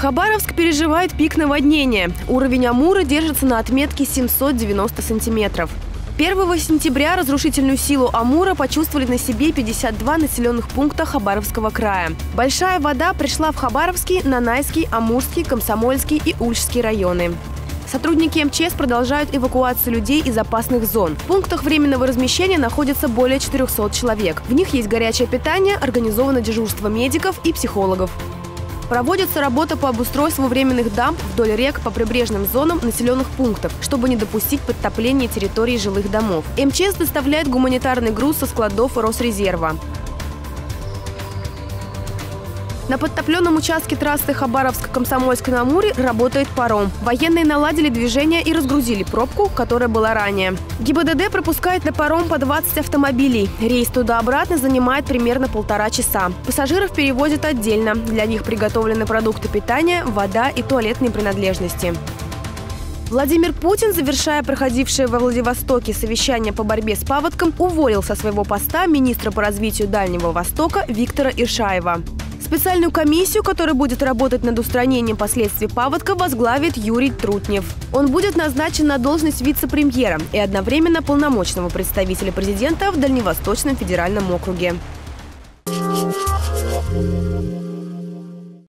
Хабаровск переживает пик наводнения. Уровень Амура держится на отметке 790 сантиметров. 1 сентября разрушительную силу Амура почувствовали на себе 52 населенных пункта Хабаровского края. Большая вода пришла в Хабаровский, Нанайский, Амурский, Комсомольский и Ульчский районы. Сотрудники МЧС продолжают эвакуацию людей из опасных зон. В пунктах временного размещения находится более 400 человек. В них есть горячее питание, организовано дежурство медиков и психологов. Проводится работа по обустройству временных дамб вдоль рек по прибрежным зонам населенных пунктов, чтобы не допустить подтопления территории жилых домов. МЧС доставляет гуманитарный груз со складов Росрезерва. На подтопленном участке трассы Хабаровск-Комсомольск на Амуре работает паром. Военные наладили движение и разгрузили пробку, которая была ранее. ГИБДД пропускает на паром по 20 автомобилей. Рейс туда-обратно занимает примерно 1,5 часа. Пассажиров перевозят отдельно. Для них приготовлены продукты питания, вода и туалетные принадлежности. Владимир Путин, завершая проходившее во Владивостоке совещание по борьбе с паводком, уволил со своего поста министра по развитию Дальнего Востока Виктора Иршаева. Специальную комиссию, которая будет работать над устранением последствий паводка, возглавит Юрий Трутнев. Он будет назначен на должность вице-премьера и одновременно полномочного представителя президента в Дальневосточном федеральном округе.